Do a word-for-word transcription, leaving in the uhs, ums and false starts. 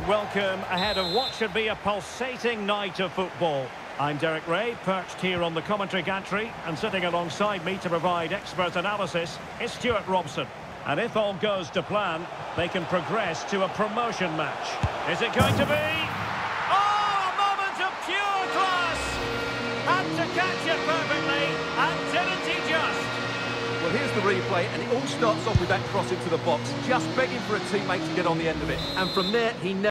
welcome ahead of what should be a pulsating night of football. I'm Derek Ray, perched here on the commentary gantry, and sitting alongside me to provide expert analysis is Stuart Robson. And if all goes to plan, they can progress to a promotion match. Is it going to be? Oh, a moment of pure class! Had to catch it perfectly, and didn't he just? Well, here's the replay, and it all starts off with that cross into the box, just begging for a teammate to get on the end of it. And from there, he never...